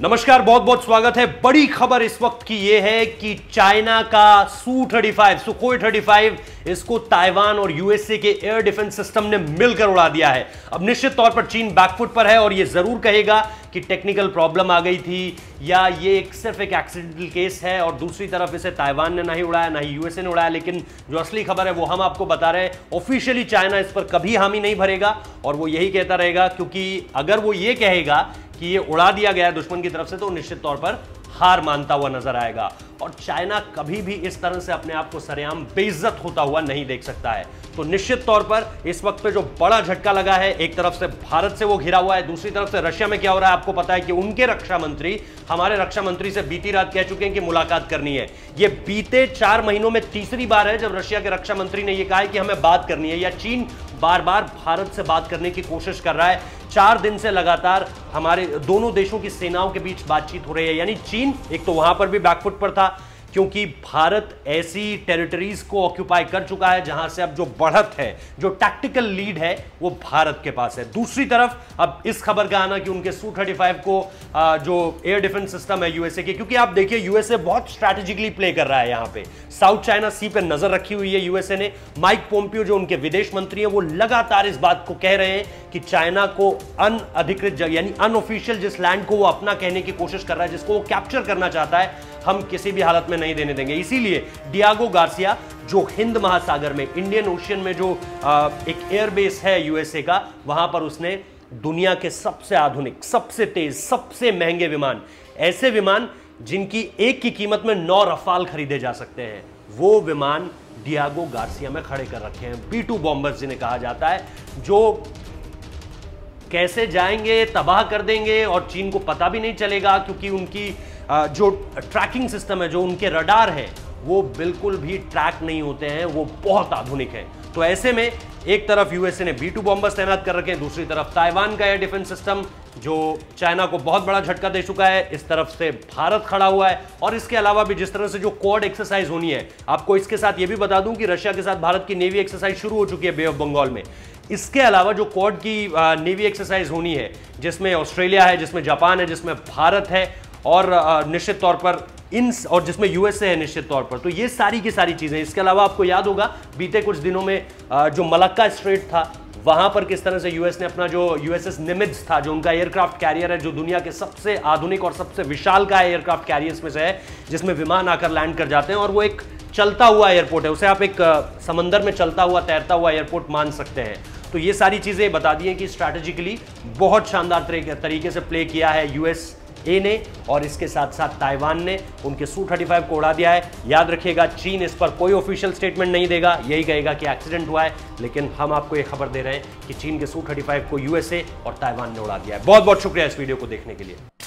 नमस्कार, बहुत बहुत स्वागत है। बड़ी खबर इस वक्त की यह है कि चाइना का Su-35 सुखोई 35 इसको ताइवान और यूएसए के एयर डिफेंस सिस्टम ने मिलकर उड़ा दिया है। अब निश्चित तौर पर चीन बैकफुट पर है और यह जरूर कहेगा कि टेक्निकल प्रॉब्लम आ गई थी या ये सिर्फ एक एक्सीडेंटल केस है, और दूसरी तरफ इसे ताइवान ने नहीं उड़ाया, ना ही यूएसए ने उड़ाया। लेकिन जो असली खबर है वो हम आपको बता रहे हैं। ऑफिशियली चाइना इस पर कभी हामी नहीं भरेगा और वो यही कहता रहेगा, क्योंकि अगर वो ये कहेगा कि ये उड़ा दिया गया है दुश्मन की तरफ से तो निश्चित तौर पर हार मानता हुआ नजर आएगा। और चाइना कभी भी इस तरह से अपने आप को सरेआम बेइज्जत होता हुआ नहीं देख सकता है। तो निश्चित तौर पर इस वक्त पे जो बड़ा झटका लगा है, एक तरफ से भारत से वो घिरा हुआ है, दूसरी तरफ से रशिया में क्या हो रहा है आपको पता है कि उनके रक्षा मंत्री हमारे रक्षा मंत्री से बीती रात कह चुके हैं कि मुलाकात करनी है। ये बीते 4 महीनों में तीसरी बार है जब रशिया के रक्षा मंत्री ने यह कहा है कि हमें बात करनी है, या चीन बार बार भारत से बात करने की कोशिश कर रहा है। 4 दिन से लगातार हमारे दोनों देशों की सेनाओं के बीच बातचीत हो रही है। यानी चीन एक तो वहां पर भी बैकफुट पर था क्योंकि भारत ऐसी टेरिटरीज को ऑक्यूपाई कर चुका है जहां से अब जो बढ़त है, जो टैक्टिकल लीड है, वो भारत के पास है। दूसरी तरफ अब इस खबर का आना कि उनके Su-35 को जो एयर डिफेंस सिस्टम है यूएसए के, क्योंकि आप देखिए यूएसए बहुत स्ट्रैटेजिकली प्ले कर रहा है यहां पे। साउथ चाइना सी पे नजर रखी हुई है यूएसए ने। माइक पोम्पियो जो उनके विदेश मंत्री हैं वो लगातार इस बात को कह रहे हैं कि चाइना को अनअधिकृत यानी अनऑफिशियल जिस लैंड को वो अपना कहने की कोशिश कर रहा है, जिसको वो कैप्चर करना चाहता है, हम किसी भी हालत में नहीं देने देंगे। इसीलिए डियागो गार्सिया जो हिंद महासागर में, इंडियन ओशियन में जो एक एयरबेस है यूएसए का, वहां पर उसने दुनिया के सबसे आधुनिक, सबसे तेज, सबसे महंगे विमान, ऐसे विमान जिनकी एक की कीमत में 9 रफाल खरीदे जा सकते हैं, वो विमान डियागो गार्सिया में खड़े कर रखे हैं। B-2 बॉम्बर्स जिन्हें कहा जाता है, जो कैसे जाएंगे, तबाह कर देंगे और चीन को पता भी नहीं चलेगा, क्योंकि उनकी जो ट्रैकिंग सिस्टम है, जो उनके रडार है, वो बिल्कुल भी ट्रैक नहीं होते हैं, वो बहुत आधुनिक है। तो ऐसे में एक तरफ यूएसए ने B-2 बॉम्बर्स तैनात कर रखे हैं, दूसरी तरफ ताइवान का एयर डिफेंस सिस्टम जो चाइना को बहुत बड़ा झटका दे चुका है, इस तरफ से भारत खड़ा हुआ है। और इसके अलावा भी जिस तरह से जो क्वाड एक्सरसाइज होनी है, आपको इसके साथ ये भी बता दूं कि रशिया के साथ भारत की नेवी एक्सरसाइज शुरू हो चुकी है बे ऑफ बंगाल में। इसके अलावा जो क्वाड की नेवी एक्सरसाइज होनी है, जिसमें ऑस्ट्रेलिया है, जिसमें जापान है, जिसमें भारत है और निश्चित तौर पर और जिसमें यूएसए है निश्चित तौर पर, तो ये सारी की सारी चीजें। इसके अलावा आपको याद होगा बीते कुछ दिनों में जो मलक्का स्ट्रेट था, वहां पर किस तरह से यूएस ने अपना जो यूएसएस निमित्ज था, जो उनका एयरक्राफ्ट कैरियर है, जो दुनिया के सबसे आधुनिक और सबसे विशाल का एयरक्राफ्ट कैरियर्स में से है, जिसमें विमान आकर लैंड कर जाते हैं और वो एक चलता हुआ एयरपोर्ट है, उसे आप एक समंदर में चलता हुआ, तैरता हुआ एयरपोर्ट मान सकते हैं। तो ये सारी चीजें बता दी हैं कि स्ट्रैटेजिकली बहुत शानदार तरीके से प्ले किया है यूएसए ने, और इसके साथ साथ ताइवान ने उनके Su-35 को उड़ा दिया है। याद रखिएगा, चीन इस पर कोई ऑफिशियल स्टेटमेंट नहीं देगा, यही कहेगा कि एक्सीडेंट हुआ है, लेकिन हम आपको ये खबर दे रहे हैं कि चीन के Su-35 को यूएसए और ताइवान ने उड़ा दिया है। बहुत बहुत शुक्रिया इस वीडियो को देखने के लिए।